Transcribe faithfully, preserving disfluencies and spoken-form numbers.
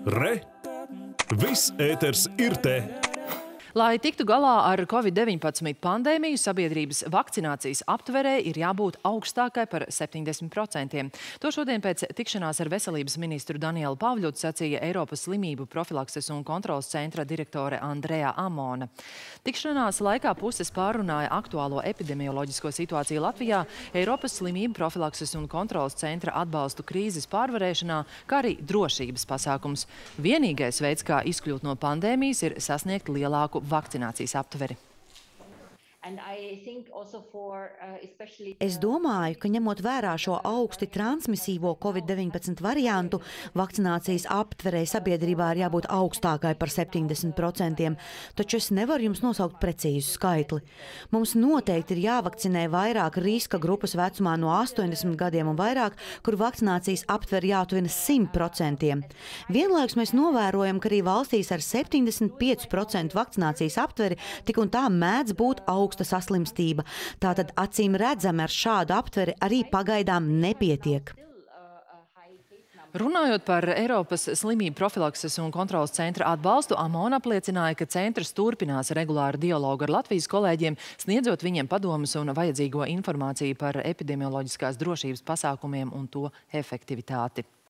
Re! Viss ēters ir te! Lai tiktu galā ar Covid deviņpadsmit pandēmiju, sabiedrības vakcinācijas aptverē ir jābūt augstākai par septiņdesmit procentiem. To šodien pēc tikšanās ar veselības ministru Danielu Pavļutu sacīja Eiropas slimību profilakses un kontrolas centra direktore Andrea Amona. Tikšanās laikā puses pārunāja aktuālo epidemioloģisko situāciju Latvijā, Eiropas slimību profilakses un kontrolas centra atbalstu krīzes pārvarēšanā, kā arī drošības pasākums. Vienīgais veids, kā izkļūt no pandēmijas, ir sasniegt lielāku vakcinācijas aptveri. Es domāju, ka ņemot vērā šo augsti transmisīvo Covid deviņpadsmit variantu, vakcinācijas aptverē sabiedrībā ir jābūt augstākai par septiņdesmit procentiem, taču es nevaru jums nosaukt precīzu skaitli. Mums noteikti ir jāvakcinē vairāk riska grupas vecumā no astoņdesmit gadiem un vairāk, kur vakcinācijas aptveri jātuvina simt procentiem. Vienlaikus mēs novērojam, ka arī valstīs ar septiņdesmit piecu procentu vakcinācijas aptveri tik un tā mēdz būt augsts saslimstība. Tātad acīm redzami ar šādu aptveri arī pagaidām nepietiek. Runājot par Eiropas slimību profilakses un kontrolas centra atbalstu, Amona apliecināja, ka centrs turpinās regulāru dialogu ar Latvijas kolēģiem, sniedzot viņiem padomus un vajadzīgo informāciju par epidemioloģiskās drošības pasākumiem un to efektivitāti.